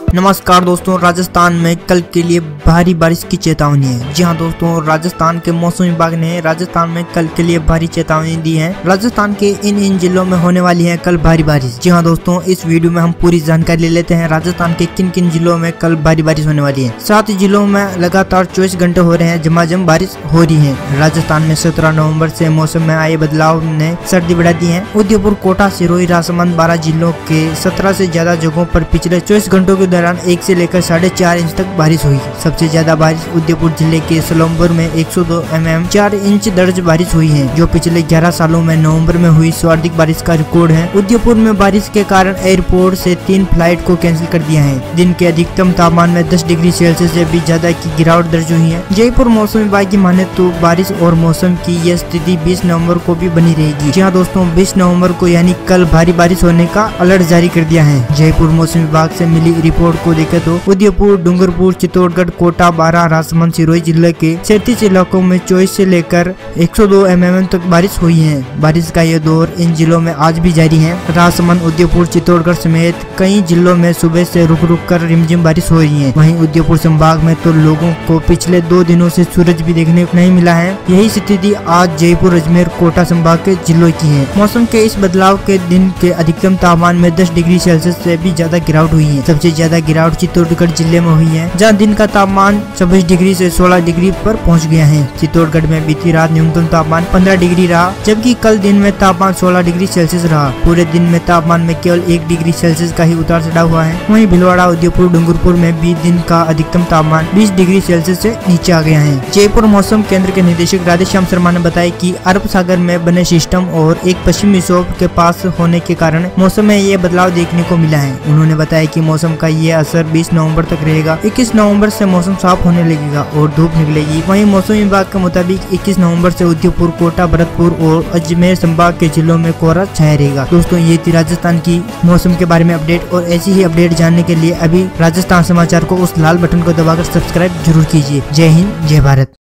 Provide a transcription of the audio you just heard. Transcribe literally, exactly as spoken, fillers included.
नमस्कार दोस्तों, राजस्थान में कल के लिए भारी बारिश की चेतावनी है। जी हां दोस्तों, राजस्थान के मौसम विभाग ने राजस्थान में कल के लिए भारी चेतावनी दी है। राजस्थान के इन इन जिलों में होने वाली है कल भारी बारिश। जी हां दोस्तों, इस वीडियो में हम पूरी जानकारी ले लेते हैं राजस्थान के किन किन जिलों में कल भारी बारिश होने वाली है। सात जिलों में लगातार चौबीस घंटे हो रहे हैं झमाझम बारिश हो रही है। राजस्थान में सत्रह नवम्बर से मौसम में आए बदलाव ने सर्दी बढ़ा दी है। उदयपुर, कोटा, सिरोही, राजसमंद, बारह जिलों के सत्रह से ज्यादा जगहों पर पिछले चौबीस घंटों के दौरान एक से लेकर साढ़े चार इंच तक बारिश हुई। सबसे ज्यादा बारिश उदयपुर जिले के सोलंबर में एक सौ दो एम एम चार इंच दर्ज बारिश हुई है, जो पिछले ग्यारह सालों में नवंबर में हुई सर्वाधिक बारिश का रिकॉर्ड है। उदयपुर में बारिश के कारण एयरपोर्ट से तीन फ्लाइट को कैंसिल कर दिया है। दिन के अधिकतम तापमान में दस डिग्री सेल्सियस से भी ज्यादा की गिरावट दर्ज हुई है। जयपुर मौसम विभाग की माने तो बारिश और मौसम की यह स्थिति बीस नवम्बर को भी बनी रहेगी। जी हाँ दोस्तों, बीस नवम्बर को यानी कल भारी बारिश होने का अलर्ट जारी कर दिया है। जयपुर मौसम विभाग से मिली रिपोर्ट को देखे तो उदयपुर, डूंगरपुर, चित्तौड़गढ़, कोटा, बारां, राजसमंद, सिरोही जिले के सैंतीस इलाकों में चौबीस से लेकर एक सौ दो एम एम तक बारिश हुई है। बारिश का यह दौर इन जिलों में आज भी जारी है। राजसमंद, उदयपुर, चित्तौड़गढ़ समेत कई जिलों में सुबह से रुक रुक कर रिमझिम बारिश हो रही है। वहीं उदयपुर संभाग में तो लोगों को पिछले दो दिनों से सूरज भी देखने को नहीं मिला है। यही स्थिति आज जयपुर, अजमेर, कोटा संभाग के जिलों की है। मौसम के इस बदलाव के दिन के अधिकतम तापमान में दस डिग्री सेल्सियस से भी ज्यादा गिरावट हुई है। सबसे ज्यादा गिरावट चित्तौड़गढ़ जिले में हुई है, जहां दिन का तापमान छब्बीस डिग्री से सोलह डिग्री पर पहुंच गया है। चित्तौड़गढ़ में बीती रात न्यूनतम तापमान पंद्रह डिग्री रहा, जबकि कल दिन में तापमान सोलह डिग्री सेल्सियस रहा। पूरे दिन में तापमान में केवल एक डिग्री सेल्सियस का ही उतार चढ़ाव हुआ है। वहीं भीलवाड़ा, उदयपुर, डूंगरपुर में भी दिन का अधिकतम तापमान बीस डिग्री सेल्सियस से नीचे आ गया है। जयपुर मौसम केंद्र के निदेशक राधेश्याम शर्मा ने बताया कि अरब सागर में बने सिस्टम और एक पश्चिमी विक्षोभ के पास होने के कारण मौसम में ये बदलाव देखने को मिला है। उन्होंने बताया कि मौसम का ये असर बीस नवंबर तक रहेगा। इक्कीस नवंबर से मौसम साफ होने लगेगा और धूप निकलेगी। वहीं मौसम विभाग के मुताबिक इक्कीस नवंबर से उदयपुर, कोटा, भरतपुर और अजमेर संभाग के जिलों में कोहरा छाया रहेगा। दोस्तों, ये थी राजस्थान की मौसम के बारे में अपडेट, और ऐसी ही अपडेट जानने के लिए अभी राजस्थान समाचार को उस लाल बटन को दबाकर सब्सक्राइब जरूर कीजिए। जय हिंद, जय भारत।